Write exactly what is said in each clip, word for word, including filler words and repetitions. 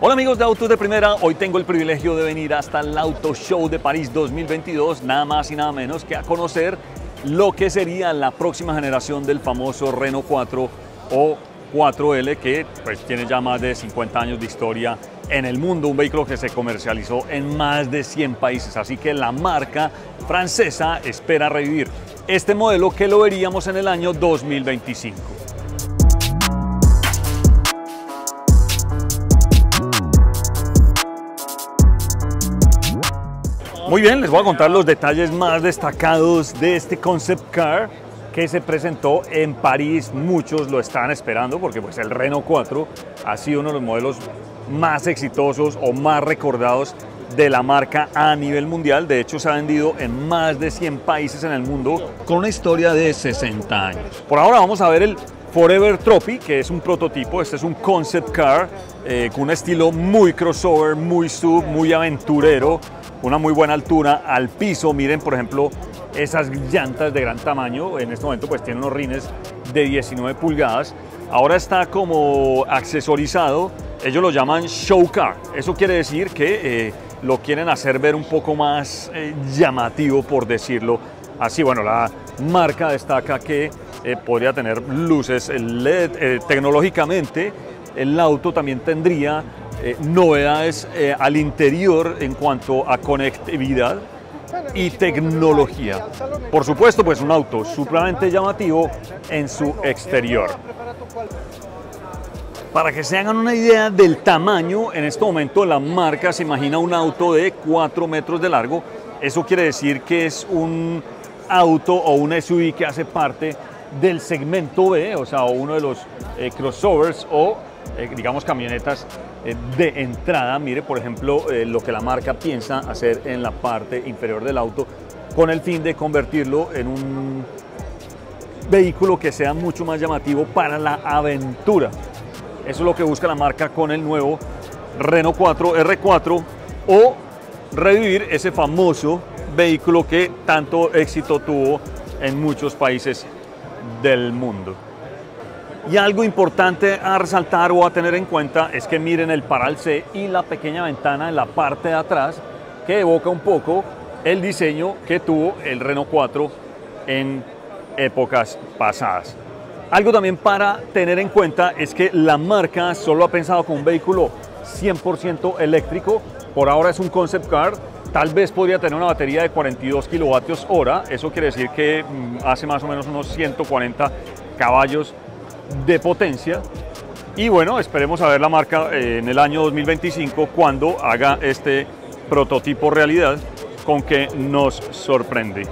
Hola amigos de Autos de Primera, hoy tengo el privilegio de venir hasta el Auto Show de París dos mil veintidós, nada más y nada menos que a conocer lo que sería la próxima generación del famoso Renault cuatro o cuatro L, que pues tiene ya más de cincuenta años de historia en el mundo, un vehículo que se comercializó en más de cien países, así que la marca francesa espera revivir este modelo que lo veríamos en el año dos mil veinticinco. Muy bien, les voy a contar los detalles más destacados de este concept car que se presentó en París. Muchos lo están esperando porque pues, el Renault cuatro ha sido uno de los modelos más exitosos o más recordados de la marca a nivel mundial. De hecho, se ha vendido en más de cien países en el mundo con una historia de sesenta años. Por ahora vamos a ver el Forever Trophy, que es un prototipo. Este es un concept car eh, con un estilo muy crossover, muy sub, muy aventurero, una muy buena altura al piso. Miren, por ejemplo, esas llantas de gran tamaño. En este momento pues tiene unos rines de diecinueve pulgadas. Ahora está como accesorizado, ellos lo llaman show car. Eso quiere decir que eh, lo quieren hacer ver un poco más eh, llamativo, por decirlo así. Bueno, la marca destaca que eh, podría tener luces L E D. Eh, tecnológicamente, el auto también tendría Eh, novedades eh, al interior en cuanto a conectividad y tecnología. Por supuesto, pues un auto supremamente llamativo en su exterior. Para que se hagan una idea del tamaño, en este momento la marca se imagina un auto de cuatro metros de largo. Eso quiere decir que es un auto o un S U V que hace parte del segmento B, o sea, uno de los eh, crossovers o eh, digamos camionetas eh, de entrada. Mire, por ejemplo, eh, lo que la marca piensa hacer en la parte inferior del auto con el fin de convertirlo en un vehículo que sea mucho más llamativo para la aventura. Eso es lo que busca la marca con el nuevo Renault cuatro R cuatro, o revivir ese famoso vehículo que tanto éxito tuvo en muchos países del mundo. Y algo importante a resaltar o a tener en cuenta es que miren el paral C y la pequeña ventana en la parte de atrás, que evoca un poco el diseño que tuvo el Renault cuatro en épocas pasadas. Algo también para tener en cuenta es que la marca solo ha pensado con un vehículo cien por ciento eléctrico. Por ahora es un concept car. Tal vez podría tener una batería de cuarenta y dos kilovatios hora. Eso quiere decir que hace más o menos unos ciento cuarenta caballos de potencia. Y bueno, esperemos a ver la marca en el año dos mil veinticinco cuando haga este prototipo realidad, con que nos sorprende.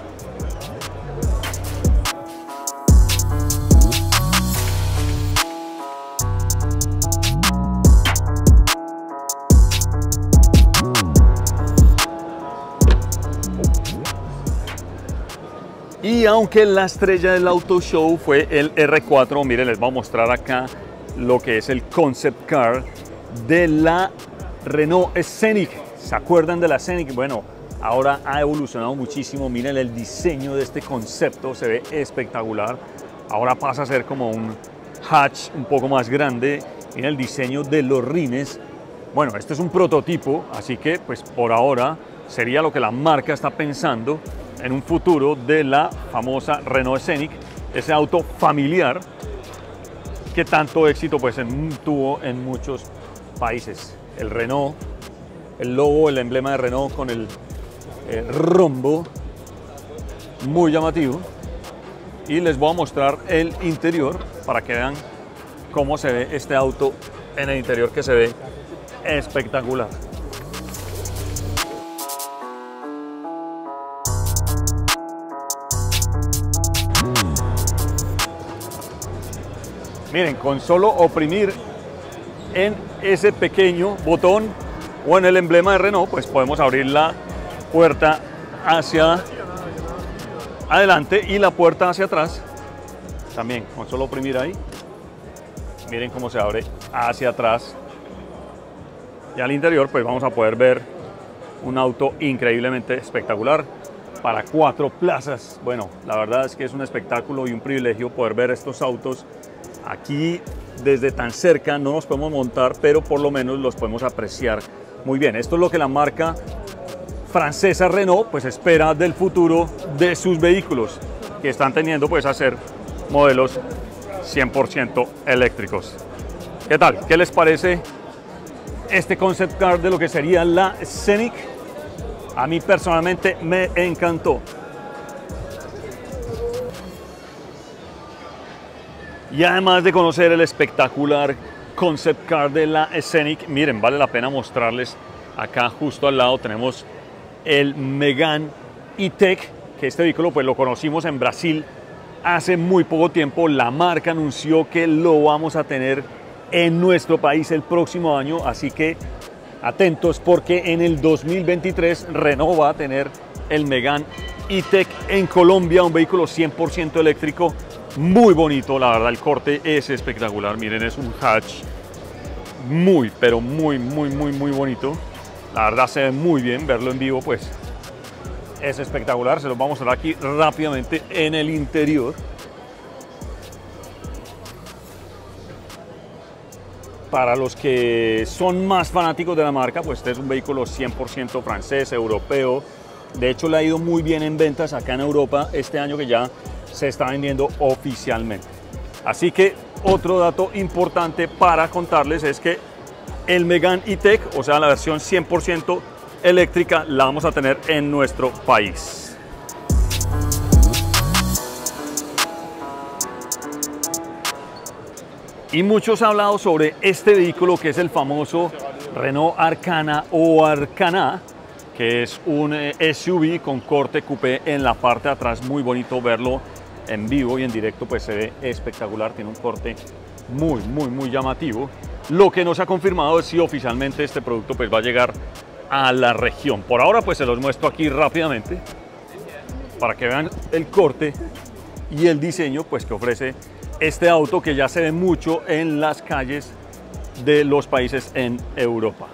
Y aunque la estrella del Auto Show fue el R cuatro, miren, les voy a mostrar acá lo que es el concept car de la Renault Scenic. ¿Se acuerdan de la Scenic? Bueno, ahora ha evolucionado muchísimo. Miren el diseño de este concepto, se ve espectacular. Ahora pasa a ser como un hatch un poco más grande. Miren el diseño de los rines. Bueno, este es un prototipo, así que pues por ahora sería lo que la marca está pensando en un futuro de la famosa Renault Scenic, ese auto familiar que tanto éxito pues en, tuvo en muchos países. El Renault, el logo, el emblema de Renault con el, el rombo, muy llamativo. Y les voy a mostrar el interior para que vean cómo se ve este auto en el interior, que se ve espectacular. Miren, con solo oprimir en ese pequeño botón o en el emblema de Renault, pues podemos abrir la puerta hacia adelante y la puerta hacia atrás. También con solo oprimir ahí, miren cómo se abre hacia atrás. Y al interior pues vamos a poder ver un auto increíblemente espectacular para cuatro plazas. Bueno, la verdad es que es un espectáculo y un privilegio poder ver estos autos aquí desde tan cerca no nos podemos montar, pero por lo menos los podemos apreciar muy bien. Esto es lo que la marca francesa Renault pues espera del futuro de sus vehículos, que están teniendo pues a ser modelos cien por ciento eléctricos. ¿Qué tal? ¿Qué les parece este concept car de lo que sería la Scenic? A mí personalmente me encantó. Y además de conocer el espectacular concept car de la Scenic, miren, vale la pena mostrarles acá justo al lado tenemos el Megane E-Tech, que este vehículo pues lo conocimos en Brasil hace muy poco tiempo. La marca anunció que lo vamos a tener en nuestro país el próximo año, así que atentos porque en el dos mil veintitrés Renault va a tener el Megane E-Tech en Colombia, un vehículo cien por ciento eléctrico. Muy bonito, la verdad, el corte es espectacular. Miren, es un hatch muy, pero muy, muy, muy, muy bonito. La verdad se ve muy bien, verlo en vivo pues es espectacular. Se los vamos a mostrar aquí rápidamente en el interior. Para los que son más fanáticos de la marca, pues este es un vehículo cien por ciento francés, europeo. De hecho, le ha ido muy bien en ventas acá en Europa este año, que ya se está vendiendo oficialmente. Así que otro dato importante para contarles es que el Megane E-Tech, o sea la versión cien por ciento eléctrica, la vamos a tener en nuestro país. Y muchos han hablado sobre este vehículo que es el famoso Renault Arkana o Arkana, que es un S U V con corte coupé en la parte de atrás. Muy bonito verlo en vivo y en directo, pues se ve espectacular, tiene un corte muy, muy, muy llamativo. Lo que no se ha confirmado es si oficialmente este producto pues va a llegar a la región. Por ahora pues se los muestro aquí rápidamente para que vean el corte y el diseño pues que ofrece este auto, que ya se ve mucho en las calles de los países en Europa.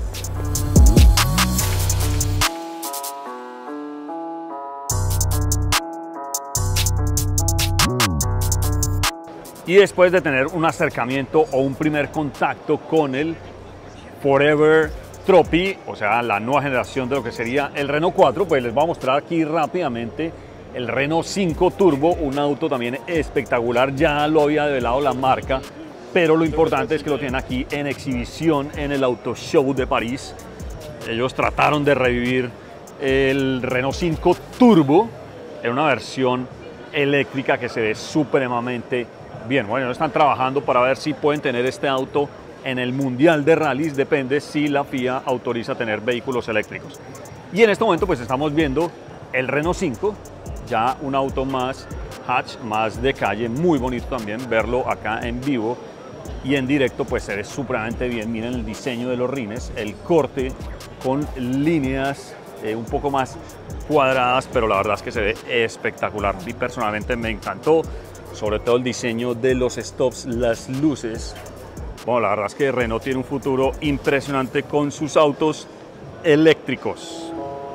Y después de tener un acercamiento o un primer contacto con el Forever Trophy, o sea, la nueva generación de lo que sería el Renault cuatro, pues les voy a mostrar aquí rápidamente el Renault cinco Turbo, un auto también espectacular. Ya lo había develado la marca, pero lo importante es que lo tienen aquí en exhibición en el Auto Show de París. Ellos trataron de revivir el Renault cinco Turbo en una versión eléctrica que se ve supremamente bien. Bueno, están trabajando para ver si pueden tener este auto en el Mundial de Rallys, depende si la F I A autoriza tener vehículos eléctricos. Y en este momento pues estamos viendo el Renault cinco, ya un auto más hatch, más de calle, muy bonito también verlo acá en vivo y en directo, pues se ve supremamente bien. Miren el diseño de los rines, el corte con líneas eh, un poco más cuadradas, pero la verdad es que se ve espectacular. Y personalmente me encantó, sobre todo el diseño de los stops, las luces. Bueno, la verdad es que Renault tiene un futuro impresionante con sus autos eléctricos.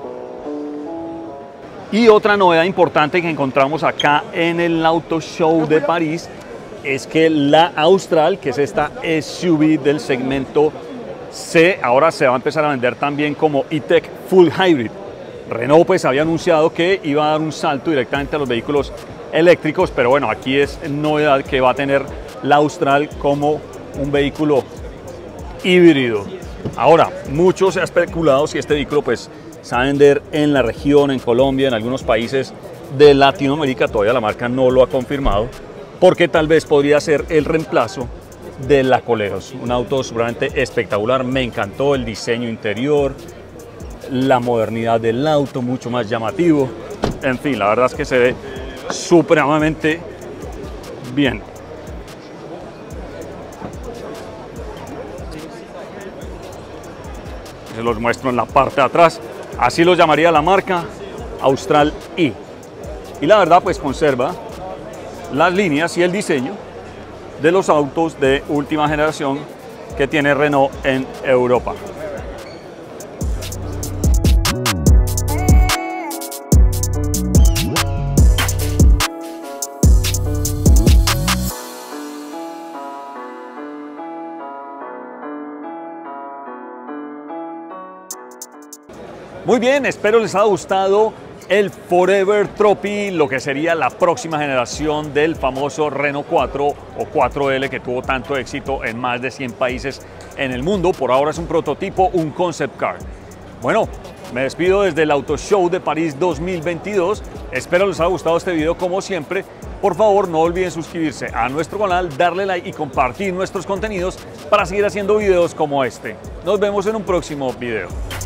Y otra novedad importante que encontramos acá en el Auto Show de París es que la Austral, que es esta S U V del segmento C, ahora se va a empezar a vender también como E-Tech Full Hybrid. Renault pues había anunciado que iba a dar un salto directamente a los vehículos eléctricos, pero bueno, aquí es novedad que va a tener la Austral como un vehículo híbrido. Ahora, mucho se ha especulado si este vehículo pues se va a vender en la región, en Colombia, en algunos países de Latinoamérica. Todavía la marca no lo ha confirmado, porque tal vez podría ser el reemplazo de la Coleos. Un auto seguramente espectacular, me encantó el diseño interior, la modernidad del auto, mucho más llamativo. En fin, la verdad es que se ve supremamente bien. Se los muestro en la parte de atrás. Así lo llamaría la marca, Austral E. Y la verdad pues conserva las líneas y el diseño de los autos de última generación que tiene Renault en Europa. Muy bien, espero les haya gustado el Forever Trophy, lo que sería la próxima generación del famoso Renault cuatro o cuatro L que tuvo tanto éxito en más de cien países en el mundo. Por ahora es un prototipo, un concept car. Bueno, me despido desde el Auto Show de París dos mil veintidós. Espero les haya gustado este video como siempre. Por favor, no olviden suscribirse a nuestro canal, darle like y compartir nuestros contenidos para seguir haciendo videos como este. Nos vemos en un próximo video.